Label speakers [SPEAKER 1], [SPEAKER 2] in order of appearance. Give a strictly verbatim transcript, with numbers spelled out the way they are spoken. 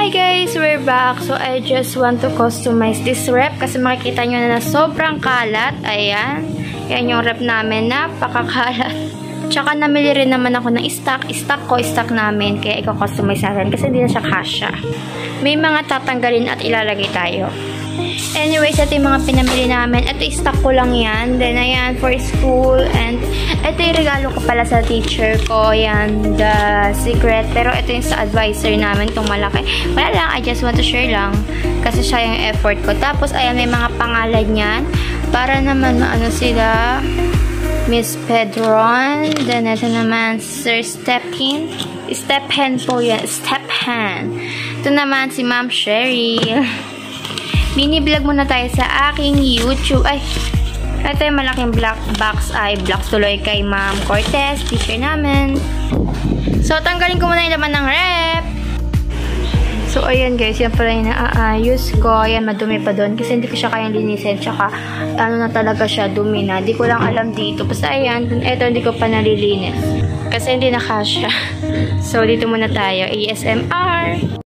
[SPEAKER 1] Hi guys! We're back. So, I just want to customize this rep kasi makikita nyo na na sobrang kalat. Ayan. Yan yung rep namin. Napakakalat. Tsaka namili rin naman ako ng stock. Stock ko, stock namin. Kaya i-customize natin kasi hindi na siya kasya. May mga tatanggalin at ilalagay tayo. Anyways, ito yung mga pinamili namin. Ito, stock ko lang yan. Then, ayan, for school. And, ito yung regalo ko pala sa teacher ko. Ayan, the secret. Pero, ito yung sa advisor namin, itong malaki. Wala lang, I just want to share lang. Kasi siya yung effort ko. Tapos, ayan, may mga pangalan yan. Para naman, maano sila. Miss Pedron. Then, ito naman, Sir Stephen. Stephen po yan. Stephen. Ito naman, si Ma'am Sherry. Mini vlog muna tayo sa aking YouTube. Ay, ito yung malaking black box ay blocks tuloy kay Ma'am Cortez, teacher namin. So, tanggalin ko muna yung laman ng rep. So, ayan guys, yan pala yung naaayos ko. Ayan, madumi pa doon kasi hindi ko siya kayang linisin. Tsaka, ano na talaga siya, dumi na. Hindi ko lang alam dito. Basta ayan, ito hindi ko pa nalilinis. Kasi hindi nakasya. So, dito muna tayo. A S M R.